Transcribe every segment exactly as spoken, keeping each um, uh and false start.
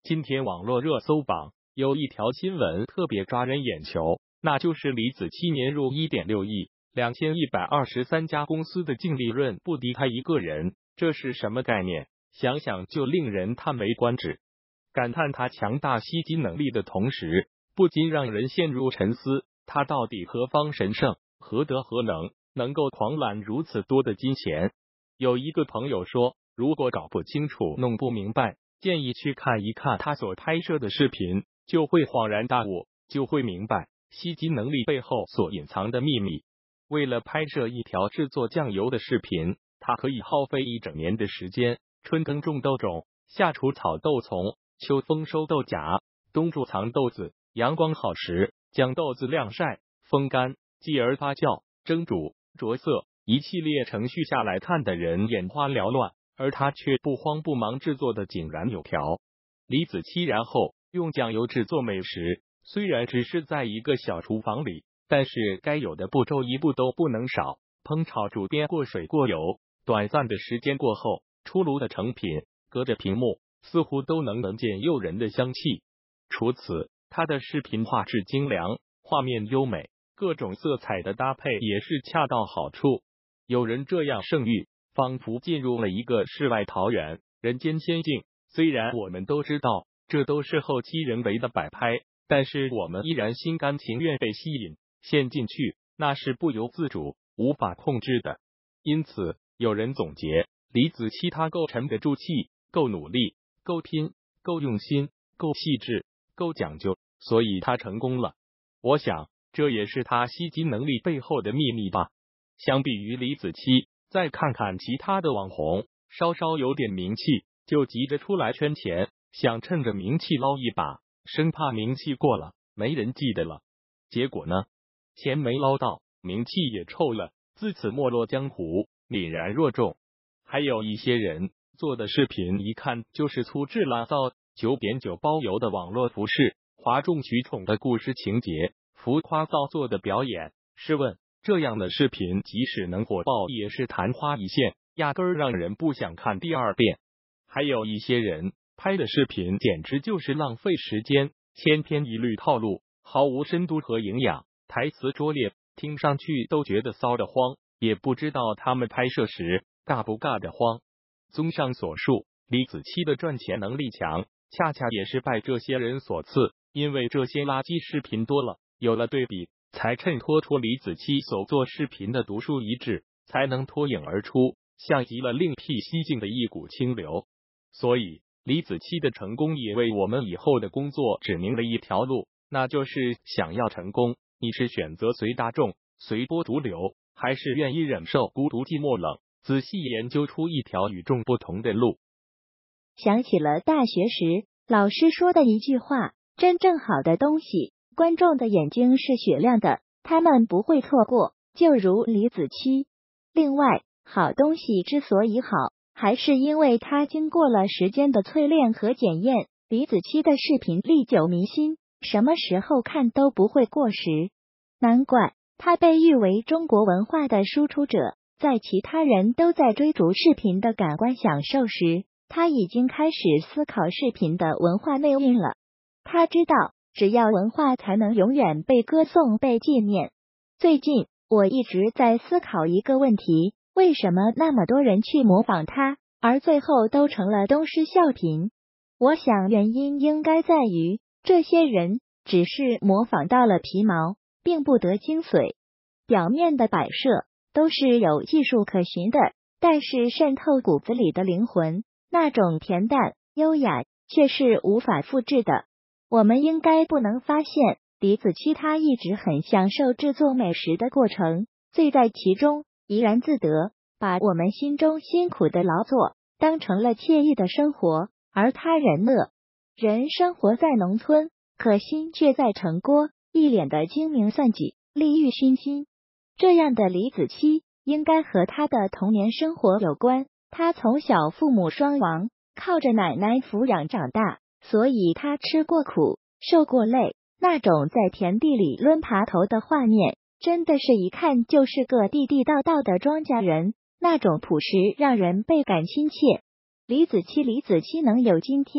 今天网络热搜榜有一条新闻特别抓人眼球，那就是李子柒年入 一点六亿，两千一百二十三家公司的净利润不敌他一个人，这是什么概念？想想就令人叹为观止。感叹他强大吸金能力的同时，不禁让人陷入沉思，他到底何方神圣，何德何能，能够狂揽如此多的金钱？有一个朋友说，如果搞不清楚弄不明白，建议去看一看他所拍摄的视频，就会恍然大悟，就会明白吸金能力背后所隐藏的秘密。为了拍摄一条制作酱油的视频，他可以耗费一整年的时间，春耕种豆种，夏除草豆丛，秋丰收豆荚，冬贮藏豆子，阳光好时将豆子晾晒、风干，继而发酵、蒸煮、着色，一系列程序下来，看的人眼花缭乱，而他却不慌不忙制作的井然有条。李子柒然后用酱油制作美食，虽然只是在一个小厨房里，但是该有的步骤一步都不能少，烹炒煮煸过水过油，短暂的时间过后，出炉的成品隔着屏幕似乎都能闻见诱人的香气。除此，他的视频画质精良，画面优美，各种色彩的搭配也是恰到好处。有人这样盛誉，仿佛进入了一个世外桃源，人间仙境。虽然我们都知道这都是后期人为的摆拍，但是我们依然心甘情愿被吸引陷进去，那是不由自主无法控制的。因此有人总结，李子柒他够沉得住气，够努力，够拼，够用心，够细致，够讲究，所以他成功了。我想这也是他吸金能力背后的秘密吧。相比于李子柒，再看看其他的网红，稍稍有点名气就急着出来圈钱，想趁着名气捞一把，生怕名气过了没人记得了。结果呢，钱没捞到，名气也臭了，自此没落江湖，泯然若众。还有一些人做的视频一看就是粗制滥造，九点九包邮的网络服饰，哗众取宠的故事情节，浮夸造作的表演。试问这样的视频即使能火爆，也是昙花一现，压根儿让人不想看第二遍。还有一些人拍的视频简直就是浪费时间，千篇一律套路，毫无深度和营养，台词拙劣，听上去都觉得骚得慌，也不知道他们拍摄时尬不尬得慌。综上所述，李子柒的赚钱能力强，恰恰也是拜这些人所赐，因为这些垃圾视频多了，有了对比，才衬托出李子柒所做视频的独树一帜，才能脱颖而出，像极了另辟蹊径的一股清流。所以李子柒的成功也为我们以后的工作指明了一条路，那就是想要成功，你是选择随大众随波逐流，还是愿意忍受孤独寂寞冷，仔细研究出一条与众不同的路。 想起了大学时老师说的一句话，真正好的东西，观众的眼睛是雪亮的，他们不会错过，就如李子柒。另外，好东西之所以好，还是因为它经过了时间的淬炼和检验。李子柒的视频历久弥新，什么时候看都不会过时，难怪他被誉为中国文化的输出者。在其他人都在追逐视频的感官享受时，他已经开始思考视频的文化内蕴了。他知道，只要文化才能永远被歌颂、被纪念。最近我一直在思考一个问题，为什么那么多人去模仿他，而最后都成了东施效颦？我想原因应该在于，这些人只是模仿到了皮毛，并不得精髓。表面的摆设都是有技术可循的，但是渗透骨子里的灵魂，那种恬淡优雅却是无法复制的。我们应该不能发现，李子柒他一直很享受制作美食的过程，醉在其中，怡然自得，把我们心中辛苦的劳作当成了惬意的生活。而他人乐，人生活在农村，可心却在城郭，一脸的精明算计，利欲熏心。这样的李子柒应该和他的童年生活有关。他从小父母双亡，靠着奶奶抚养长大，所以他吃过苦，受过累。那种在田地里抡耙头的画面，真的是一看就是个地地道道的庄稼人，那种朴实让人倍感亲切。李子柒李子柒能有今天，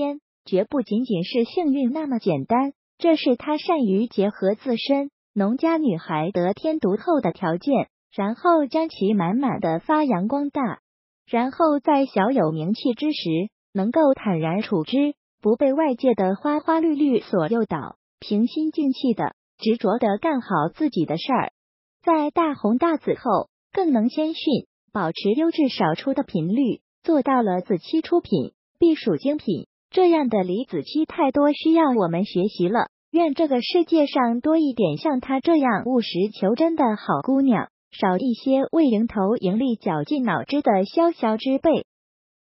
绝不仅仅是幸运那么简单，这是她善于结合自身农家女孩得天独厚的条件，然后将其满满的发扬光大，然后在小有名气之时，能够坦然处之，不被外界的花花绿绿所诱导，平心静气的执着的干好自己的事儿。在大红大紫后，更能谦逊，保持优质少出的频率，做到了子期出品必属精品。这样的李子柒太多需要我们学习了，愿这个世界上多一点像她这样务实求真的好姑娘，少一些为蝇头盈利绞尽脑汁的潇潇之辈。